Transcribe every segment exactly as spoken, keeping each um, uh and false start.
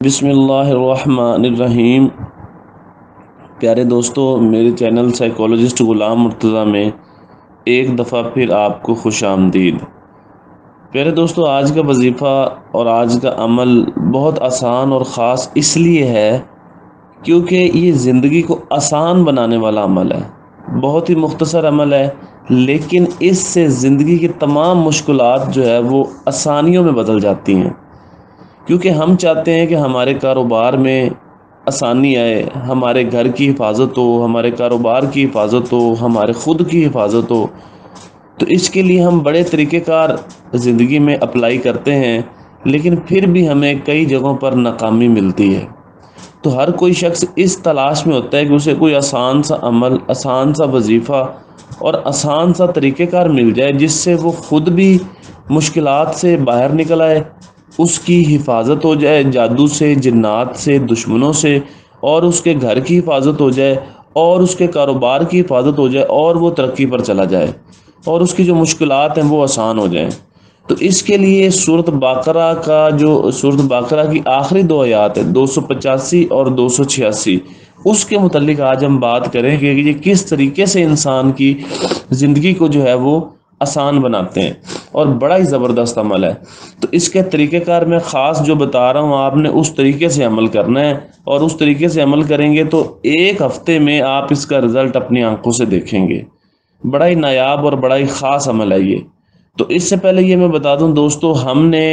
بسم اللہ الرحمن الرحیم۔ پیارے دوستو، میرے چینل سائیکالوجسٹ غلام مرتضیٰ میں ایک دفعہ پھر آپ کو خوش آمدید۔ پیارے دوستو، آج کا وظیفہ اور آج کا عمل بہت آسان اور خاص اس لیے ہے کیونکہ یہ زندگی کو آسان بنانے والا عمل ہے۔ بہت ہی مختصر عمل ہے، لیکن اس سے زندگی کی تمام مشکلات جو ہے وہ آسانیوں میں بدل جاتی ہیں، کیونکہ ہم چاہتے ہیں کہ ہمارے کاروبار میں آسانی آئے، ہمارے گھر کی حفاظت ہو، ہمارے کاروبار کی حفاظت ہو، ہمارے خود کی حفاظت ہو۔ تو اس کے لیے ہم بڑے طریقہ کار زندگی میں اپلائی کرتے ہیں، لیکن پھر بھی ہمیں کئی جگہوں پر ناکامی ملتی ہے۔ تو ہر کوئی شخص اس تلاش میں ہوتا ہے کہ اسے کوئی آسان سا عمل، آسان سا وظیفہ اور آسان سا طریقہ کار مل جائے جس سے وہ خود بھی مشکلات سے باہر نکل آئے، اس کی حفاظت ہو جائے جادو سے، جنات سے، دشمنوں سے، اور اس کے گھر کی حفاظت ہو جائے اور اس کے کاروبار کی حفاظت ہو جائے اور وہ ترقی پر چلا جائے اور اس کی جو مشکلات ہیں وہ آسان ہو جائیں۔ تو اس کے لیے سورۃ بقرہ کا جو سورۃ بقرہ کی آخری دو آیات ہے، دو سو پچاسی اور دو سو چھیاسی، اس کے متعلق آج ہم بات کریں کہ یہ کس طریقے سے انسان کی زندگی کو جو ہے وہ آسان بناتے ہیں، اور بڑا ہی زبردست عمل ہے۔ تو اس کے طریقہ کار میں خاص جو بتا رہا ہوں، آپ نے اس طریقے سے عمل کرنا ہے، اور اس طریقے سے عمل کریں گے تو ایک ہفتے میں آپ اس کا رزلٹ اپنی آنکھوں سے دیکھیں گے۔ بڑا ہی نایاب اور بڑا ہی خاص عمل ہے یہ۔ تو اس سے پہلے یہ میں بتا دوں دوستو، ہم نے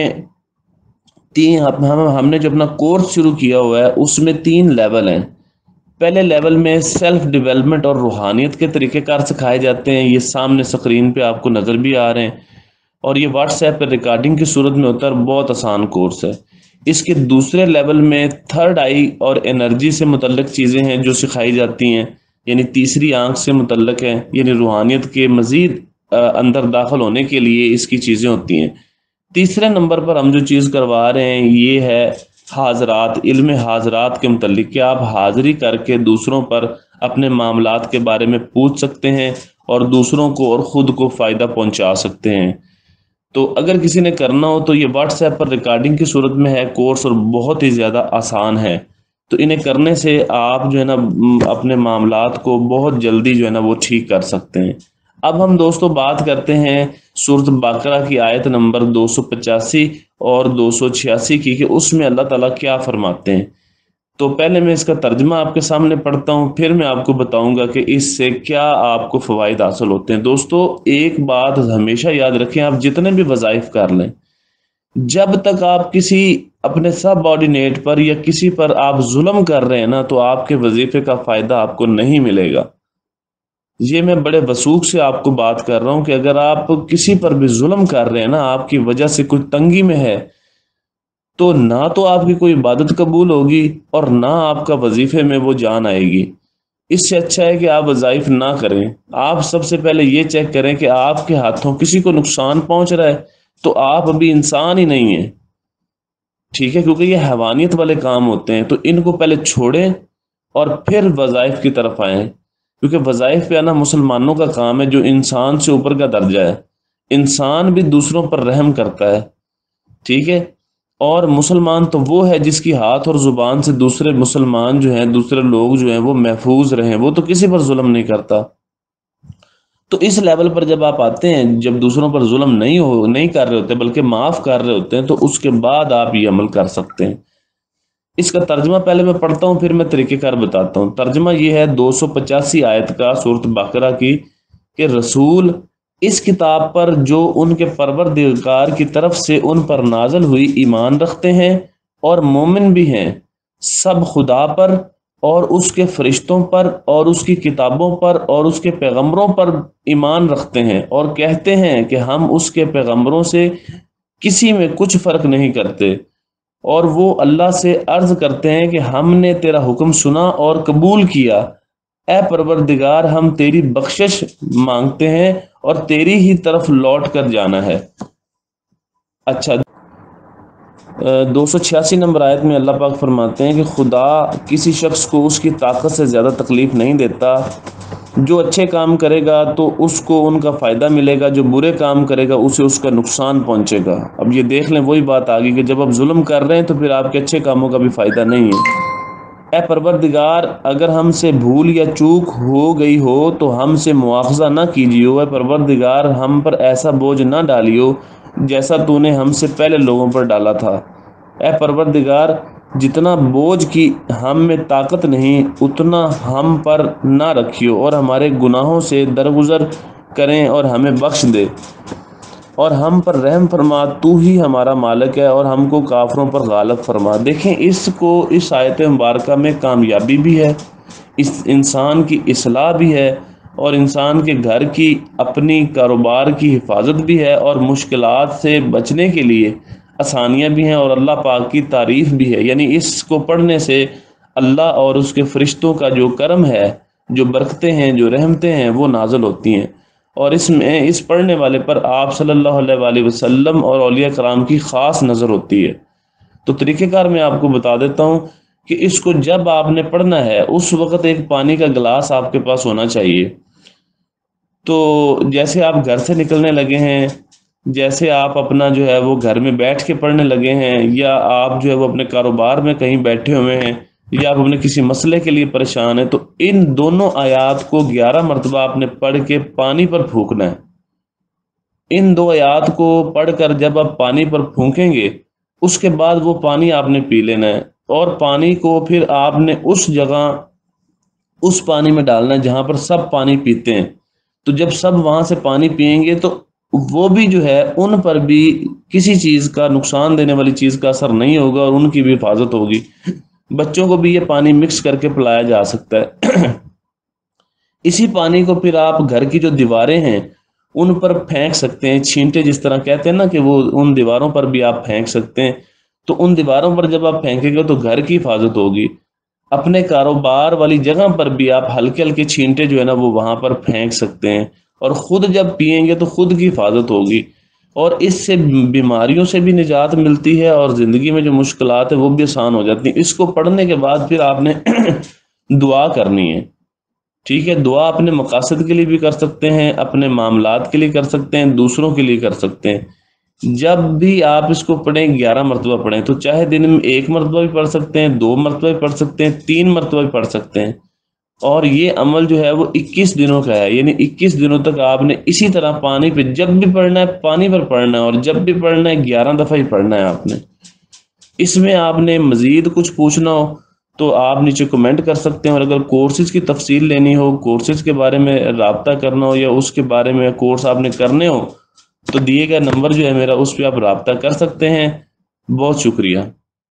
تین ہم ہم نے جو اپنا کورس شروع کیا ہوا ہے اس میں تین لیول ہیں۔ پہلے لیول میں سیلف ڈیولپمنٹ اور روحانیت کے طریقہ کار سکھائے جاتے ہیں، یہ سامنے اسکرین پہ آپ کو نظر بھی آ رہے ہیں، اور یہ واٹس ایپ پہ ریکارڈنگ کی صورت میں ہوتا ہے، بہت آسان کورس ہے۔ اس کے دوسرے لیول میں تھرڈ آئی اور انرجی سے متعلق چیزیں ہیں جو سکھائی جاتی ہیں، یعنی تیسری آنکھ سے متعلق ہے، یعنی روحانیت کے مزید اندر داخل ہونے کے لیے اس کی چیزیں ہوتی ہیں۔ تیسرے نمبر پر ہم جو چیز کروا رہے ہیں یہ ہے حاضرات، علم حاضرات کے متعلق، کہ آپ حاضری کر کے دوسروں پر اپنے معاملات کے بارے میں پوچھ سکتے ہیں اور دوسروں کو اور خود کو فائدہ پہنچا سکتے ہیں۔ تو اگر کسی نے کرنا ہو تو یہ واٹس ایپ پر ریکارڈنگ کی صورت میں ہے کورس، اور بہت ہی زیادہ آسان ہے۔ تو انہیں کرنے سے آپ جو ہے نا اپنے معاملات کو بہت جلدی جو ہے نا وہ ٹھیک کر سکتے ہیں۔ اب ہم دوستو بات کرتے ہیں سورۃ بقرہ کی آیت نمبر دو سو پچاسی اور دو سو چھیاسی کی، کہ اس میں اللہ تعالیٰ کیا فرماتے ہیں۔ تو پہلے میں اس کا ترجمہ آپ کے سامنے پڑھتا ہوں، پھر میں آپ کو بتاؤں گا کہ اس سے کیا آپ کو فوائد حاصل ہوتے ہیں۔ دوستو ایک بات ہمیشہ یاد رکھیں، آپ جتنے بھی وظائف کر لیں، جب تک آپ کسی اپنے سب آرڈینیٹ پر یا کسی پر آپ ظلم کر رہے ہیں نا، تو آپ کے وظیفے کا فائدہ آپ کو نہیں ملے گا۔ یہ میں بڑے وثوق سے آپ کو بات کر رہا ہوں کہ اگر آپ کسی پر بھی ظلم کر رہے ہیں نا، آپ کی وجہ سے کوئی تنگی میں ہے، تو نہ تو آپ کی کوئی عبادت قبول ہوگی اور نہ آپ کا وظیفے میں وہ جان آئے گی۔ اس سے اچھا ہے کہ آپ وظائف نہ کریں۔ آپ سب سے پہلے یہ چیک کریں کہ آپ کے ہاتھوں کسی کو نقصان پہنچ رہا ہے تو آپ ابھی انسان ہی نہیں ہیں، ٹھیک ہے، کیونکہ یہ حیوانیت والے کام ہوتے ہیں۔ تو ان کو پہلے چھوڑیں اور پھر وظائف کی طرف آئیں، کیونکہ وظائف پہ آنا مسلمانوں کا کام ہے جو انسان سے اوپر کا درجہ ہے۔ انسان بھی دوسروں پر رحم کرتا ہے، ٹھیک ہے، اور مسلمان تو وہ ہے جس کی ہاتھ اور زبان سے دوسرے مسلمان جو ہیں، دوسرے لوگ جو ہیں وہ محفوظ رہیں، وہ تو کسی پر ظلم نہیں کرتا۔ تو اس لیول پر جب آپ آتے ہیں، جب دوسروں پر ظلم نہیں ہو نہیں کر رہے ہوتے بلکہ معاف کر رہے ہوتے ہیں، تو اس کے بعد آپ یہ عمل کر سکتے ہیں۔ اس کا ترجمہ پہلے میں پڑھتا ہوں، پھر میں طریقہ کار بتاتا ہوں۔ ترجمہ یہ ہے دو سو پچاسی آیت کا سورۃ بقرہ کی، کہ رسول اس کتاب پر جو ان کے پروردگار کی طرف سے ان پر نازل ہوئی ایمان رکھتے ہیں اور مومن بھی ہیں، سب خدا پر اور اس کے فرشتوں پر اور اس کی کتابوں پر اور اس کے پیغمبروں پر ایمان رکھتے ہیں، اور کہتے ہیں کہ ہم اس کے پیغمبروں سے کسی میں کچھ فرق نہیں کرتے، اور وہ اللہ سے عرض کرتے ہیں کہ ہم نے تیرا حکم سنا اور قبول کیا، اے پروردگار ہم تیری بخشش مانگتے ہیں اور تیری ہی طرف لوٹ کر جانا ہے۔ اچھا، دو سو چھیاسی نمبر آیت میں اللہ پاک فرماتے ہیں کہ خدا کسی شخص کو اس کی طاقت سے زیادہ تکلیف نہیں دیتا، جو اچھے کام کرے گا تو اس کو ان کا فائدہ ملے گا، جو برے کام کرے گا اسے اس کا نقصان پہنچے گا۔ اب یہ دیکھ لیں وہی بات آ گئی کہ جب آپ ظلم کر رہے ہیں تو پھر آپ کے اچھے کاموں کا بھی فائدہ نہیں ہے۔ اے پروردگار، اگر ہم سے بھول یا چوک ہو گئی ہو تو ہم سے مواخذہ نہ کیجیو۔ اے پروردگار، ہم پر ایسا بوجھ نہ ڈالیو جیسا تو نے ہم سے پہلے لوگوں پر ڈالا تھا۔ اے پروردگار، جتنا بوجھ کی ہم میں طاقت نہیں اتنا ہم پر نہ رکھیو، اور ہمارے گناہوں سے درگزر کریں اور ہمیں بخش دے، اور ہم پر رحم فرما، تو ہی ہمارا مالک ہے، اور ہم کو کافروں پر غالب فرما۔ دیکھیں اس کو، اس آیت مبارکہ میں کامیابی بھی ہے، اس انسان کی اصلاح بھی ہے، اور انسان کے گھر کی، اپنی کاروبار کی حفاظت بھی ہے، اور مشکلات سے بچنے کے لیے آسانیاں بھی ہیں، اور اللہ پاک کی تعریف بھی ہے۔ یعنی اس کو پڑھنے سے اللہ اور اس کے فرشتوں کا جو کرم ہے، جو برکتیں ہیں، جو رحمتیں ہیں، وہ نازل ہوتی ہیں، اور اس میں اس پڑھنے والے پر آپ صلی اللہ علیہ وآلہ وسلم اور اولیاء کرام کی خاص نظر ہوتی ہے۔ تو طریقہ کار میں آپ کو بتا دیتا ہوں کہ اس کو جب آپ نے پڑھنا ہے اس وقت ایک پانی کا گلاس آپ کے پاس ہونا چاہیے۔ تو جیسے آپ گھر سے نکلنے لگے ہیں، جیسے آپ اپنا جو ہے وہ گھر میں بیٹھ کے پڑھنے لگے ہیں، یا آپ جو ہے وہ اپنے کاروبار میں کہیں بیٹھے ہوئے ہیں، یا آپ اپنے کسی مسئلے کے لیے پریشان ہیں، تو ان دونوں آیات کو گیارہ مرتبہ آپ نے پڑھ کے پانی پر پھونکنا ہے۔ ان دو آیات کو پڑھ کر جب آپ پانی پر پھونکیں گے اس کے بعد وہ پانی آپ نے پی لینا ہے، اور پانی کو پھر آپ نے اس جگہ اس پانی میں ڈالنا ہے جہاں پر سب پانی پیتے ہیں۔ تو جب سب وہاں سے پانی پئیں گے تو وہ بھی جو ہے ان پر بھی کسی چیز کا، نقصان دینے والی چیز کا اثر نہیں ہوگا، اور ان کی بھی حفاظت ہوگی۔ بچوں کو بھی یہ پانی مکس کر کے پلایا جا سکتا ہے۔ اسی پانی کو پھر آپ گھر کی جو دیواریں ہیں ان پر پھینک سکتے ہیں، چھینٹے جس طرح کہتے ہیں نا، کہ وہ ان دیواروں پر بھی آپ پھینک سکتے ہیں۔ تو ان دیواروں پر جب آپ پھینکیں گے تو گھر کی حفاظت ہوگی۔ اپنے کاروبار والی جگہ پر بھی آپ ہلکے ہلکے چھینٹے جو ہے نا وہ وہاں پر پھینک سکتے ہیں، اور خود جب پئیں گے تو خود کی حفاظت ہوگی، اور اس سے بیماریوں سے بھی نجات ملتی ہے، اور زندگی میں جو مشکلات ہیں وہ بھی آسان ہو جاتی ہیں۔ اس کو پڑھنے کے بعد پھر آپ نے دعا کرنی ہے، ٹھیک ہے؟ دعا اپنے مقاصد کے لیے بھی کر سکتے ہیں، اپنے معاملات کے لیے کر سکتے ہیں، دوسروں کے لیے کر سکتے ہیں۔ جب بھی آپ اس کو پڑھیں گیارہ مرتبہ پڑھیں، تو چاہے دن میں ایک مرتبہ بھی پڑھ سکتے ہیں، دو مرتبہ بھی پڑھ سکتے ہیں، تین مرتبہ بھی پڑھ سکتے ہیں، اور یہ عمل جو ہے وہ اکیس دنوں کا ہے۔ یعنی اکیس دنوں تک آپ نے اسی طرح پانی پہ جب بھی پڑھنا ہے پانی پر پڑھنا ہے، اور جب بھی پڑھنا ہے گیارہ دفعہ ہی پڑھنا ہے آپ نے۔ اس میں آپ نے مزید کچھ پوچھنا ہو تو آپ نیچے کمنٹ کر سکتے ہیں، اور اگر کورسز کی تفصیل لینی ہو، کورسز کے بارے میں رابطہ کرنا ہو، یا اس کے بارے میں کورس آپ نے کرنے ہو، تو دیے گئے نمبر جو ہے میرا، اس پہ آپ رابطہ کر سکتے ہیں۔ بہت شکریہ۔